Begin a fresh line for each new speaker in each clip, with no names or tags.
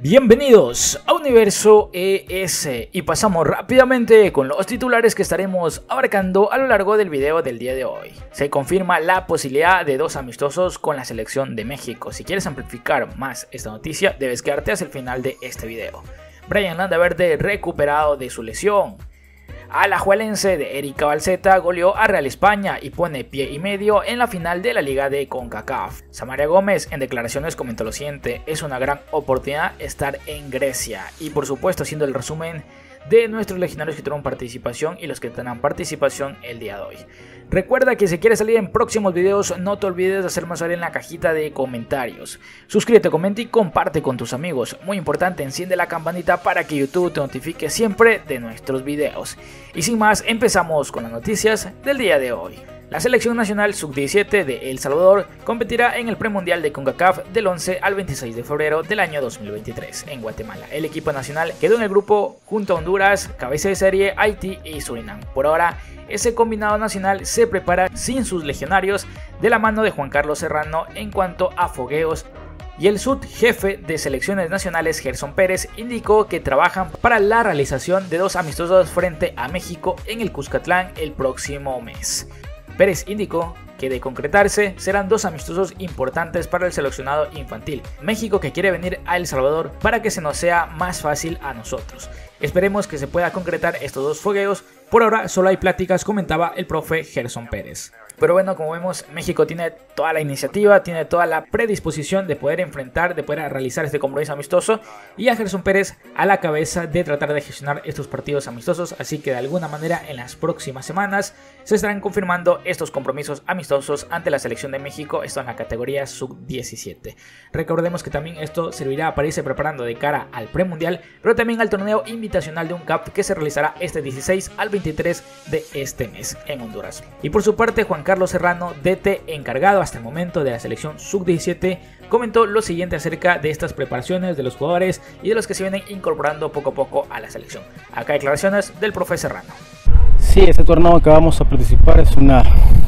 Bienvenidos a Universo ES y pasamos rápidamente con los titulares que estaremos abarcando a lo largo del video del día de hoy. Se confirma la posibilidad de 2 amistosos con la selección de México. Si quieres amplificar más esta noticia, debes quedarte hasta el final de este video. Brian Landaverde recuperado de su lesión. Alajuelense de Erika Balseta goleó a Real España y pone pie y medio en la final de la Liga de CONCACAF. Samaria Gómez en declaraciones comentó lo siguiente: es una gran oportunidad estar en Grecia, y por supuesto haciendo el resumen de nuestros legionarios que tuvieron participación y los que tendrán participación el día de hoy. Recuerda que si quieres salir en próximos videos, no te olvides de hacerme saber en la cajita de comentarios. Suscríbete, comenta y comparte con tus amigos. Muy importante, enciende la campanita para que YouTube te notifique siempre de nuestros videos. Y sin más, empezamos con las noticias del día de hoy. La selección nacional sub-17 de El Salvador competirá en el premundial de CONCACAF del 11 al 26 de febrero del año 2023 en Guatemala. El equipo nacional quedó en el grupo junto a Honduras, cabeza de serie, Haití y Surinam. Por ahora, ese combinado nacional se prepara sin sus legionarios de la mano de Juan Carlos Serrano en cuanto a fogueos, y el subjefe de selecciones nacionales, Gerson Pérez, indicó que trabajan para la realización de 2 amistosos frente a México en el Cuscatlán el próximo mes. Pérez indicó que de concretarse serán 2 amistosos importantes para el seleccionado infantil. México que quiere venir a El Salvador para que se nos sea más fácil a nosotros. Esperemos que se pueda concretar estos 2 fogueos. Por ahora solo hay pláticas, comentaba el profe Gerson Pérez. Pero bueno, como vemos, México tiene toda la iniciativa, tiene toda la predisposición de poder enfrentar, de poder realizar este compromiso amistoso, y a Gerson Pérez a la cabeza de tratar de gestionar estos partidos amistosos. Así que de alguna manera en las próximas semanas se estarán confirmando estos compromisos amistosos ante la selección de México, esto en la categoría sub-17. Recordemos que también esto servirá para irse preparando de cara al premundial, pero también al torneo invitacional de UNCAP que se realizará este 16 al 23 de este mes en Honduras. Y por su parte, Juan Carlos Serrano, DT encargado hasta el momento de la selección sub-17, comentó lo siguiente acerca de estas preparaciones de los jugadores y de los que se vienen incorporando poco a poco a la selección. Acá declaraciones del profe Serrano.
Sí, este torneo que vamos a participar es un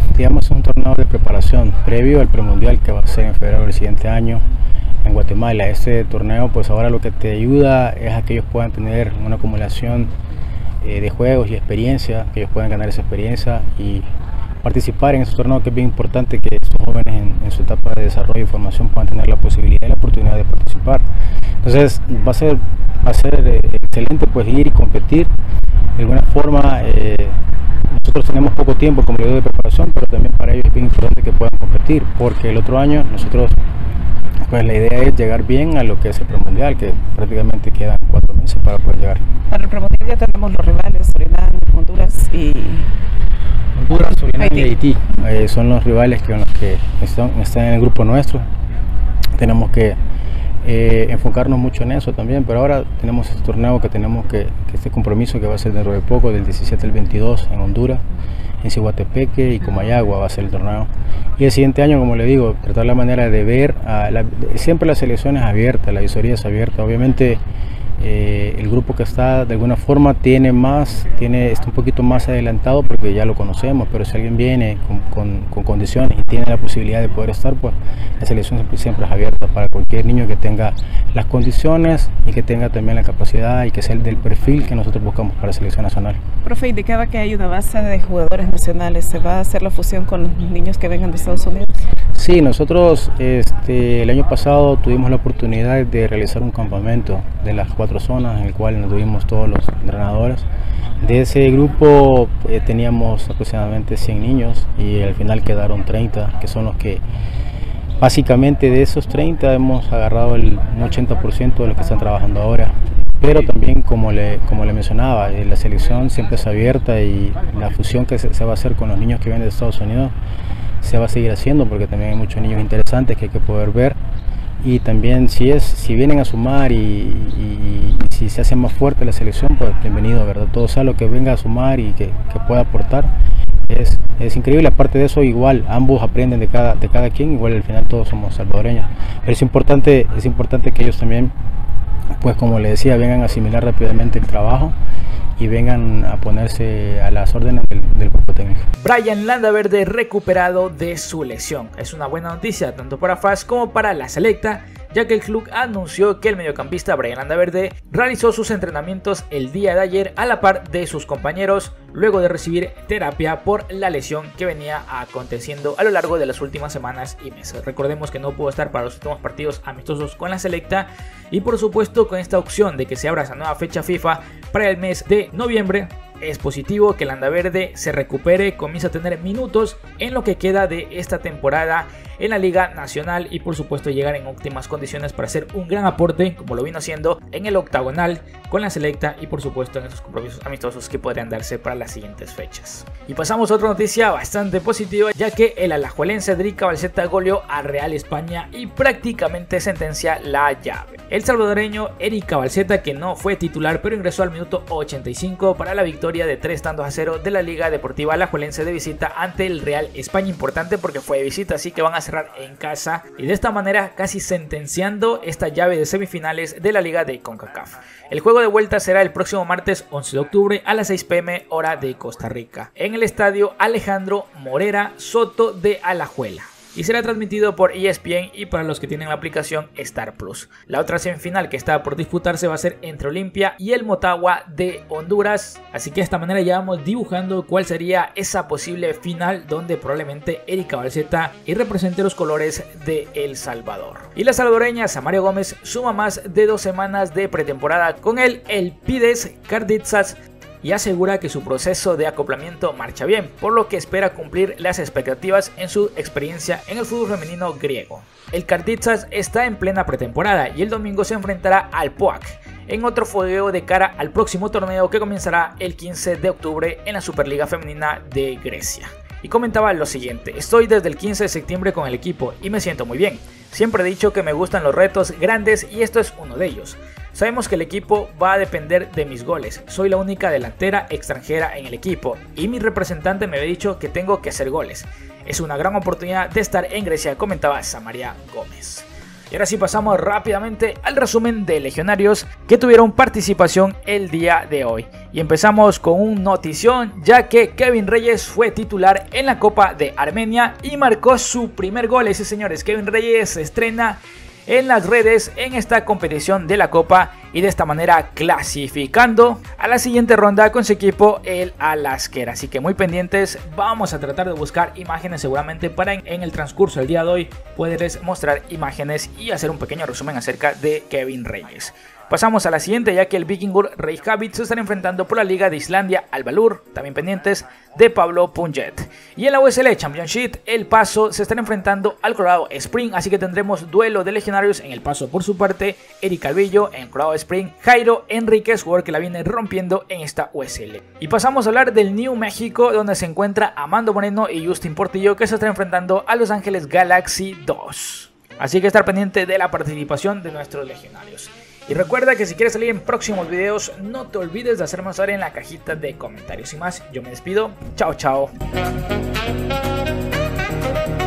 torneo de preparación previo al premundial que va a ser en febrero del siguiente año en Guatemala. Este torneo pues ahora lo que te ayuda es a que ellos puedan tener una acumulación de juegos y experiencia, que ellos puedan ganar esa experiencia y participar en este torneo, que es bien importante que estos jóvenes en su etapa de desarrollo y formación puedan tener la posibilidad y la oportunidad de participar. Entonces va a ser excelente pues ir y competir. De alguna forma nosotros tenemos poco tiempo, como le digo, de preparación, pero también para ellos es bien importante que puedan competir, porque el otro año nosotros pues la idea es llegar bien a lo que es el premundial, que prácticamente quedan 4 meses para poder llegar.
Para el premundial ya tenemos los rivales, Surinam, Honduras y
Surinam y Haití. Son los rivales con los que están en el grupo nuestro. Tenemos que enfocarnos mucho en eso también, pero ahora tenemos este torneo que este compromiso que va a ser dentro de poco, del 17 al 22 en Honduras, en Ciguatepeque y Comayagua va a ser el torneo. Y el siguiente año, como le digo, tratar la manera de ver, siempre la selección es abierta, la visoría es abierta. Obviamente el grupo que está de alguna forma está un poquito más adelantado porque ya lo conocemos, pero si alguien viene con condiciones y tiene la posibilidad de poder estar, pues la selección siempre es abierta para cualquier niño que tenga las condiciones y que tenga también la capacidad y que sea del perfil que nosotros buscamos para la selección nacional.
Profe, indicaba que hay una base de jugadores nacionales. ¿Se va a hacer la fusión con los niños que vengan de Estados Unidos?
Sí, nosotros el año pasado tuvimos la oportunidad de realizar un campamento de las 4 zonas en el cual nos tuvimos todos los entrenadores. De ese grupo teníamos aproximadamente 100 niños y al final quedaron 30, que son los que básicamente de esos 30 hemos agarrado un 80% de los que están trabajando ahora. Pero también, como le mencionaba, la selección siempre es abierta y la fusión que se va a hacer con los niños que vienen de Estados Unidos se va a seguir haciendo, porque también hay muchos niños interesantes que hay que poder ver. Y también si vienen a sumar y si se hace más fuerte la selección, pues bienvenido, ¿verdad? Todo sea lo que venga a sumar y que pueda aportar es increíble. Aparte de eso, igual ambos aprenden de cada quien, igual al final todos somos salvadoreños, pero es importante que ellos también, pues como le decía, vengan a asimilar rápidamente el trabajo y vengan a ponerse a las órdenes del cuerpo técnico.
Brian Landaverde recuperado de su lesión. Es una buena noticia tanto para FAS como para la selecta, ya que el club anunció que el mediocampista Brian Landaverde realizó sus entrenamientos el día de ayer a la par de sus compañeros, luego de recibir terapia por la lesión que venía aconteciendo a lo largo de las últimas semanas y meses. Recordemos que no pudo estar para los últimos partidos amistosos con la selecta, y por supuesto con esta opción de que se abra esa nueva fecha FIFA para el mes de noviembre, es positivo que Landaverde se recupere, comience a tener minutos en lo que queda de esta temporada en la Liga Nacional y por supuesto llegar en óptimas condiciones para hacer un gran aporte, como lo vino haciendo en el octagonal con la selecta y por supuesto en esos compromisos amistosos que podrían darse para las siguientes fechas. Y pasamos a otra noticia bastante positiva, ya que el alajuelense Eric Cabalceta goleó a Real España y prácticamente sentencia la llave. El salvadoreño Eric Cabalceta, que no fue titular pero ingresó al minuto 85 para la victoria de 3-0 de la Liga Deportiva Alajuelense de visita ante el Real España. Importante porque fue de visita, así que van a cerrar en casa y de esta manera casi sentenciando esta llave de semifinales de la Liga de CONCACAF. El juego de vuelta será el próximo martes 11 de octubre a las 6 p.m. hora de Costa Rica en el estadio Alejandro Morera Soto de Alajuela, y será transmitido por ESPN y para los que tienen la aplicación Star Plus. La otra semifinal que está por disputarse va a ser entre Olimpia y el Motagua de Honduras, así que de esta manera ya vamos dibujando cuál sería esa posible final donde probablemente Eric Cabalceta y represente los colores de El Salvador. Y la salvadoreña Samaria Gómez suma más de 2 semanas de pretemporada con el Elpides Karditsas y asegura que su proceso de acoplamiento marcha bien, por lo que espera cumplir las expectativas en su experiencia en el fútbol femenino griego. El Karditsas está en plena pretemporada y el domingo se enfrentará al POAC en otro fogueo de cara al próximo torneo que comenzará el 15 de octubre en la Superliga Femenina de Grecia. Y comentaba lo siguiente: estoy desde el 15 de septiembre con el equipo y me siento muy bien. Siempre he dicho que me gustan los retos grandes y esto es uno de ellos. Sabemos que el equipo va a depender de mis goles. Soy la única delantera extranjera en el equipo y mi representante me había dicho que tengo que hacer goles. Es una gran oportunidad de estar en Grecia, comentaba Samaria Gómez. Y ahora sí pasamos rápidamente al resumen de legionarios que tuvieron participación el día de hoy. Y empezamos con un notición, ya que Kevin Reyes fue titular en la Copa de Armenia y marcó su primer gol. Ese, señores, Kevin Reyes se estrena en las redes en esta competición de la Copa y de esta manera clasificando a la siguiente ronda con su equipo, el Alasker. Así que muy pendientes, vamos a tratar de buscar imágenes seguramente para en el transcurso del día de hoy poderles mostrar imágenes y hacer un pequeño resumen acerca de Kevin Reyes. Pasamos a la siguiente, ya que el Vikingur Reykjavik se están enfrentando por la Liga de Islandia al Valur, también pendientes de Pablo Punjet. Y en la USL Championship, el Paso se están enfrentando al Colorado Spring, así que tendremos duelo de legionarios en el Paso por su parte, Eric Calvillo en Colorado Spring, Jairo Enríquez, jugador que la viene rompiendo en esta USL. Y pasamos a hablar del New México, donde se encuentra Amando Moreno y Justin Portillo, que se están enfrentando a Los Ángeles Galaxy 2. Así que estar pendiente de la participación de nuestros legionarios. Y recuerda que si quieres salir en próximos videos, no te olvides de hacerme saber en la cajita de comentarios. Y más, yo me despido. Chao, chao.